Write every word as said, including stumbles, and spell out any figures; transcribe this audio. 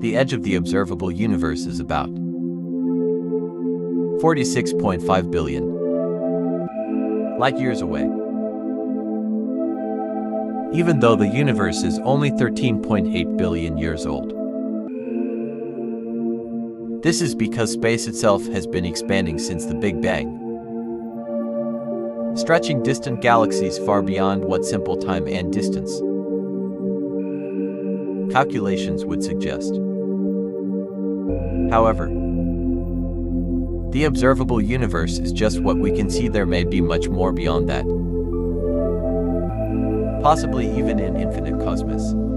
The edge of the observable universe is about forty-six point five billion light-years away. Even though the universe is only thirteen point eight billion years old. This is because space itself has been expanding since the Big Bang, stretching distant galaxies far beyond what simple time and distance calculations would suggest. However, the observable universe is just what we can see. There may be much more beyond that, possibly even an infinite cosmos.